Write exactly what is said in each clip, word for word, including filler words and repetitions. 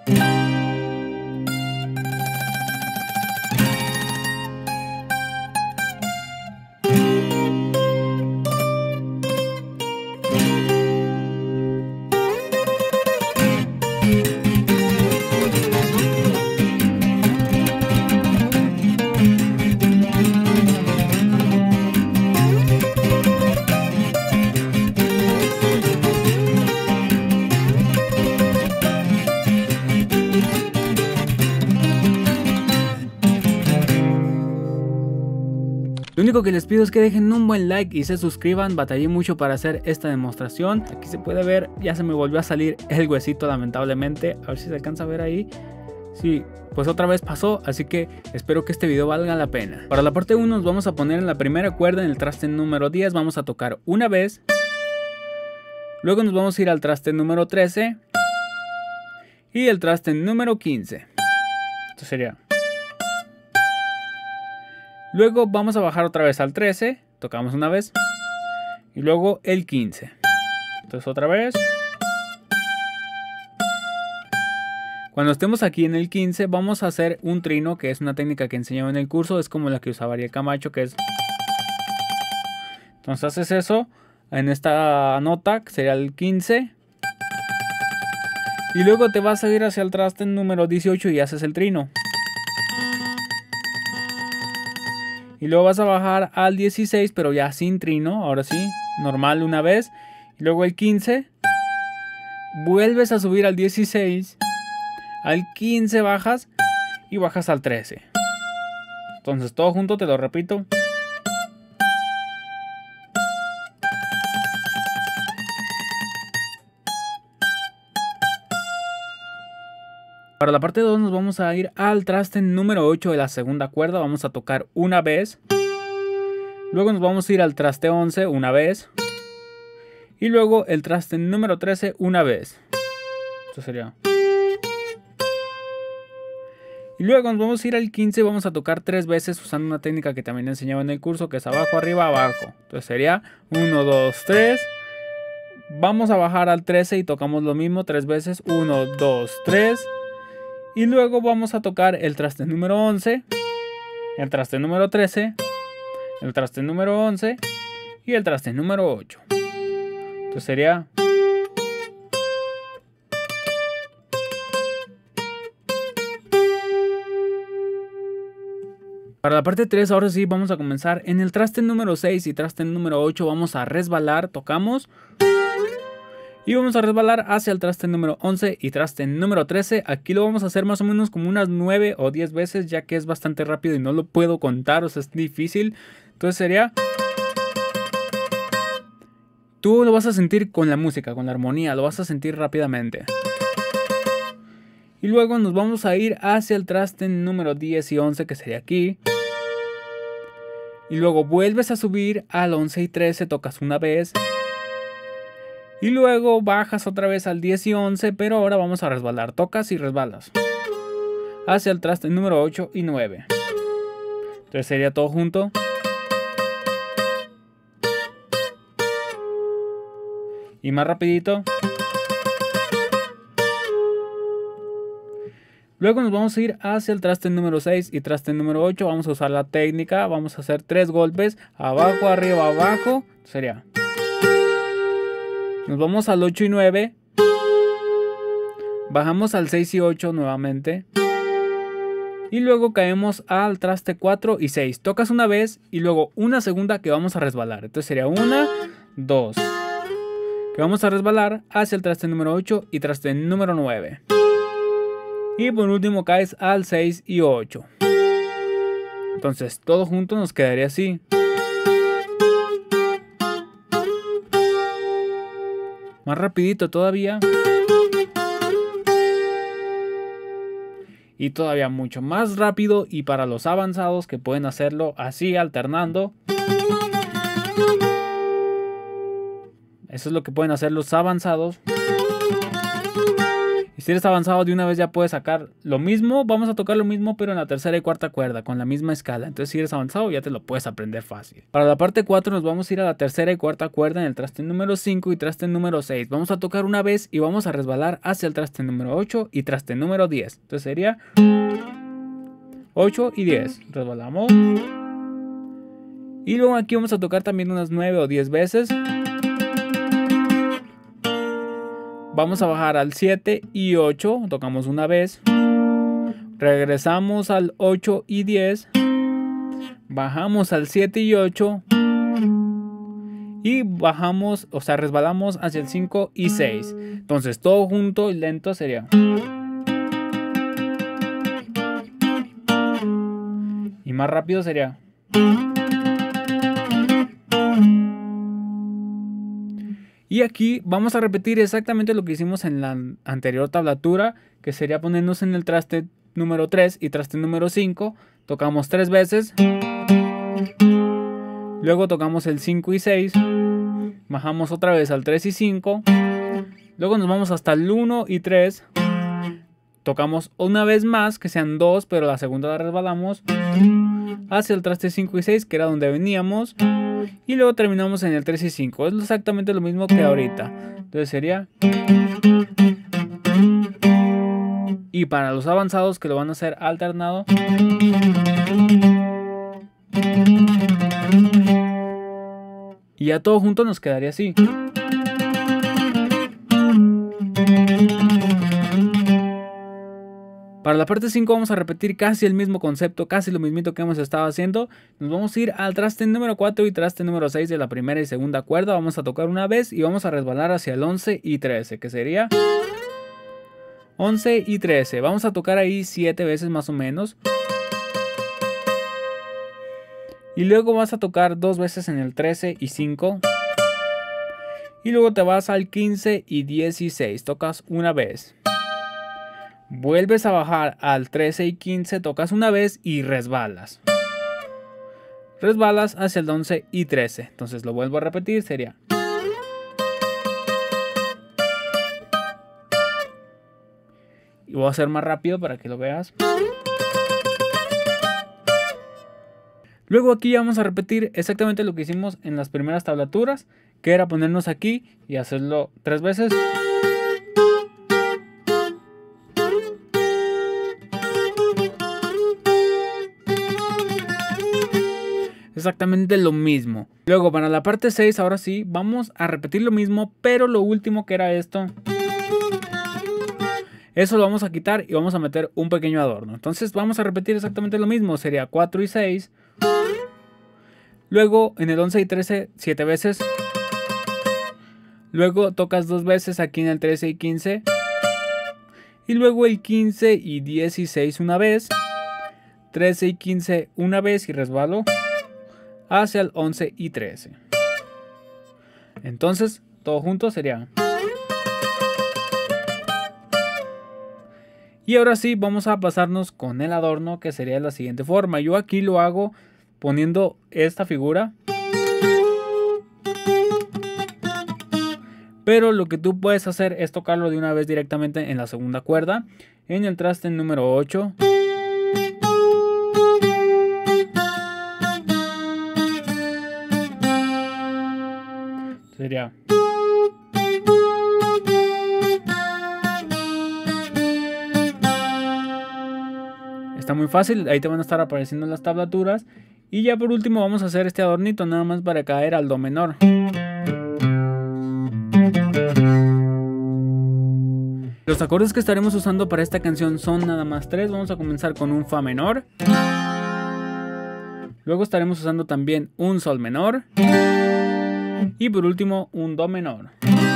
Lo único que les pido es que dejen un buen like y se suscriban. Batallé mucho para hacer esta demostración. Aquí se puede ver, ya se me volvió a salir el huesito lamentablemente. A ver si se alcanza a ver ahí. Sí, pues otra vez pasó, así que espero que este video valga la pena. Para la parte uno nos vamos a poner en la primera cuerda en el traste número diez. Vamos a tocar una vez. Luego nos vamos a ir al traste número trece. Y el traste número quince. Esto sería... Luego vamos a bajar otra vez al trece, tocamos una vez, y luego el quince. Entonces otra vez. Cuando estemos aquí en el quince vamos a hacer un trino, que es una técnica que enseñaba en el curso, es como la que usaba Ariel Camacho, que es... Entonces haces eso en esta nota, que sería el quince. Y luego te vas a ir hacia el traste número dieciocho y haces el trino. Y luego vas a bajar al dieciséis, pero ya sin trino, ahora sí, normal una vez. Y luego el quince. Vuelves a subir al dieciséis. Al quince bajas y bajas al trece. Entonces todo junto, te lo repito. Para la parte dos nos vamos a ir al traste número ocho de la segunda cuerda. Vamos a tocar una vez. Luego nos vamos a ir al traste once una vez. Y luego el traste número trece una vez. Esto sería. Y luego nos vamos a ir al quince y vamos a tocar tres veces usando una técnica que también enseñaba en el curso, que es abajo, arriba, abajo. Entonces sería uno, dos, tres. Vamos a bajar al trece y tocamos lo mismo tres veces. uno, dos, tres. Y luego vamos a tocar el traste número once, el traste número trece, el traste número once y el traste número ocho. Entonces sería... Para la parte tres ahora sí vamos a comenzar. En el traste número seis y traste número ocho vamos a resbalar, tocamos... Y vamos a resbalar hacia el traste número once y traste número trece. Aquí lo vamos a hacer más o menos como unas nueve o diez veces, ya que es bastante rápido y no lo puedo contar, o sea, es difícil. Entonces sería... Tú lo vas a sentir con la música, con la armonía, lo vas a sentir rápidamente. Y luego nos vamos a ir hacia el traste número diez y once, que sería aquí. Y luego vuelves a subir al once y trece, tocas una vez. Y luego bajas otra vez al diez y once, pero ahora vamos a resbalar. Tocas y resbalas hacia el traste número ocho y nueve. Entonces sería todo junto. Y más rapidito. Luego nos vamos a ir hacia el traste número seis y traste número ocho. Vamos a usar la técnica. Vamos a hacer tres golpes. Abajo, arriba, abajo. Sería... Nos vamos al ocho y nueve. Bajamos al seis y ocho nuevamente. Y luego caemos al traste cuatro y seis. Tocas una vez y luego una segunda que vamos a resbalar. Entonces sería una, dos. Que vamos a resbalar hacia el traste número ocho y traste número nueve. Y por último caes al seis y ocho. Entonces todo junto nos quedaría así. Más rapidito todavía. Y todavía mucho más rápido. Y para los avanzados que pueden hacerlo así alternando. Eso es lo que pueden hacer los avanzados. Y si eres avanzado, de una vez ya puedes sacar lo mismo. Vamos a tocar lo mismo, pero en la tercera y cuarta cuerda, con la misma escala. Entonces, si eres avanzado, ya te lo puedes aprender fácil. Para la parte cuatro nos vamos a ir a la tercera y cuarta cuerda en el traste número cinco y traste número seis. Vamos a tocar una vez y vamos a resbalar hacia el traste número ocho y traste número diez. Entonces sería ocho y diez. Resbalamos. Y luego aquí vamos a tocar también unas nueve o diez veces. Vamos a bajar al siete y ocho, tocamos una vez. Regresamos al ocho y diez. Bajamos al siete y ocho. Y bajamos, o sea, resbalamos hacia el cinco y seis. Entonces todo junto y lento sería. Y más rápido sería. Y aquí vamos a repetir exactamente lo que hicimos en la anterior tablatura, que sería ponernos en el traste número tres y traste número cinco. Tocamos tres veces. Luego tocamos el cinco y seis. Bajamos otra vez al tres y cinco. Luego nos vamos hasta el uno y tres. Tocamos una vez más, que sean dos, pero la segunda la resbalamos hacia el traste cinco y seis, que era donde veníamos. Y luego terminamos en el tres y cinco. Es exactamente lo mismo que ahorita. Entonces sería. Y para los avanzados que lo van a hacer alternado. Y ya todo junto nos quedaría así. Para la parte cinco vamos a repetir casi el mismo concepto, casi lo mismito que hemos estado haciendo. Nos vamos a ir al traste número cuatro y traste número seis de la primera y segunda cuerda. Vamos a tocar una vez y vamos a resbalar hacia el once y trece, que sería once y trece. Vamos a tocar ahí siete veces más o menos. Y luego vas a tocar dos veces en el trece y cinco. Y luego te vas al quince y dieciséis. Tocas una vez. Vuelves a bajar al trece y quince, tocas una vez y resbalas. Resbalas hacia el once y trece. Entonces lo vuelvo a repetir, sería. Y voy a hacer más rápido para que lo veas. Luego aquí ya vamos a repetir exactamente lo que hicimos en las primeras tablaturas, que era ponernos aquí y hacerlo tres veces. Exactamente lo mismo. Luego para la parte seis, ahora sí, vamos a repetir lo mismo, pero lo último que era esto, eso lo vamos a quitar y vamos a meter un pequeño adorno. Entonces vamos a repetir exactamente lo mismo, sería cuatro y seis. Luego en el once y trece, siete veces. Luego tocas dos veces aquí en el trece y quince. Y luego el quince y dieciséis una vez. trece y quince una vez y resbalo hacia el once y trece. Entonces todo junto sería. Y ahora sí vamos a pasarnos con el adorno, que sería de la siguiente forma. Yo aquí lo hago poniendo esta figura, pero lo que tú puedes hacer es tocarlo de una vez directamente en la segunda cuerda, en el traste número ocho. Sería. Está muy fácil, ahí te van a estar apareciendo las tablaturas. Y ya por último vamos a hacer este adornito nada más para caer al do menor. Los acordes que estaremos usando para esta canción son nada más tres. Vamos a comenzar con un fa menor. Luego estaremos usando también un sol menor. Y por último un do menor.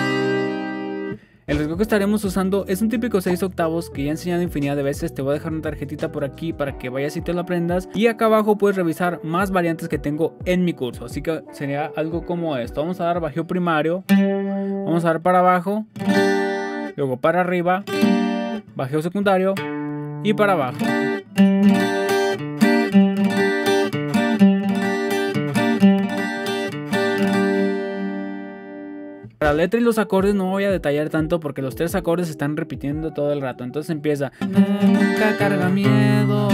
El rasgueo que estaremos usando es un típico seis octavos que ya he enseñado infinidad de veces. Te voy a dejar una tarjetita por aquí para que vayas y te lo aprendas. Y acá abajo puedes revisar más variantes que tengo en mi curso. Así que sería algo como esto. Vamos a dar bajeo primario. Vamos a dar para abajo. Luego para arriba. Bajeo secundario. Y para abajo. Para la letra y los acordes no voy a detallar tanto porque los tres acordes se están repitiendo todo el rato. Entonces empieza: nunca carga miedo.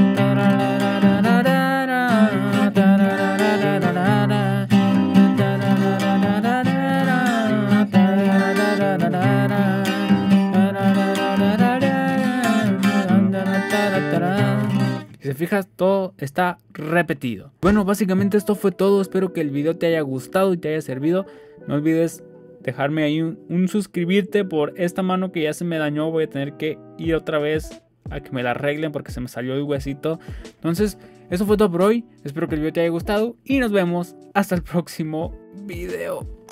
Si te fijas, todo está repetido. Bueno, básicamente esto fue todo. Espero que el video te haya gustado y te haya servido. No olvides dejarme ahí un, un suscribirte. Por esta mano que ya se me dañó, voy a tener que ir otra vez a que me la arreglen porque se me salió el huesito. Entonces, eso fue todo por hoy. Espero que el video te haya gustado y nos vemos hasta el próximo video.